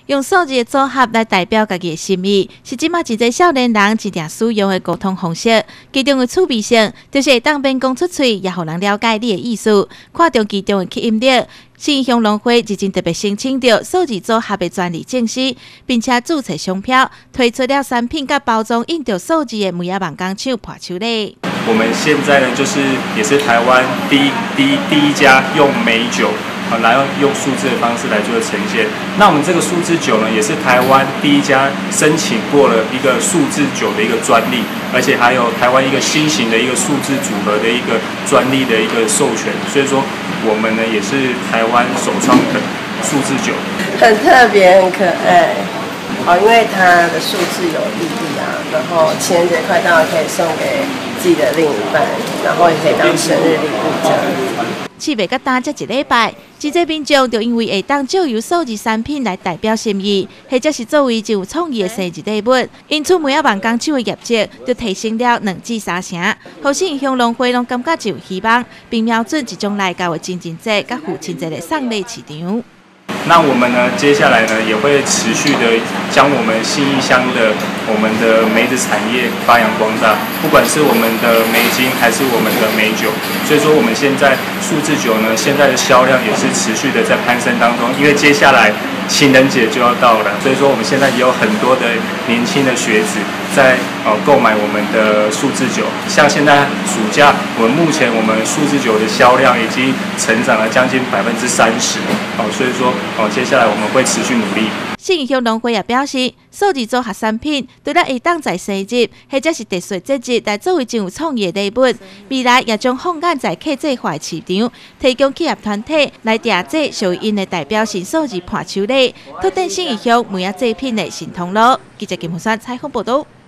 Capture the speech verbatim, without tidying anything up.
用数字的组合来代表家己的心意，是即马真侪少年人一定使用的沟通方式。其中的趣味性，就是会当边讲出嘴，也互人了解你的意思。看中其中的吸引力，信向农会日前特别申请到数字组合的专利证书，并且注册商标，推出了产品甲包装印着数字的每一万工厂破球礼。 我们现在呢，就是也是台湾第一第一第一家用美酒。来用数字的方式来做呈现。那我们这个数字酒呢，也是台湾第一家申请过了一个数字酒的一个专利，而且还有台湾一个新型的一个数字组合的一个专利的一个授权。所以说，我们呢也是台湾首创的数字酒， 很特别，很可爱。哦，因为它的数字有意义啊，然后情人节快到了，可以送给自己的另一半，然后也可以当生日礼物这样子。 七月甲单这一礼拜，真侪民众就因为会当借由数字产品来代表心意，或者是作为真有创意的生日礼物，因此每一万工厂的业绩就提升了两至三成。后续向农会拢感觉就有希望，并瞄准一种来搞的亲情节甲父亲节的送礼市场。 那我们呢，接下来呢也会持续的将我们信义乡的我们的梅子产业发扬光大，不管是我们的梅精还是我们的梅酒。所以说，我们现在数字酒呢，现在的销量也是持续的在攀升当中。因为接下来情人节就要到了，所以说我们现在也有很多的年轻的学子在呃购买我们的数字酒。像现在暑假，我们目前我们数字酒的销量已经成长了将近百分之三十。好，所以说。哦，接下来我们会持续努力。 信义乡农会也表示，数字组合产品除了会当在生日或者是特殊节日来作为真有创意的礼物，未来也将放眼在客制化市场，提供企业团体来订制属于因的代表性数字伴手礼，拓展信义乡每一制品的新通路。记者金木山采访报道。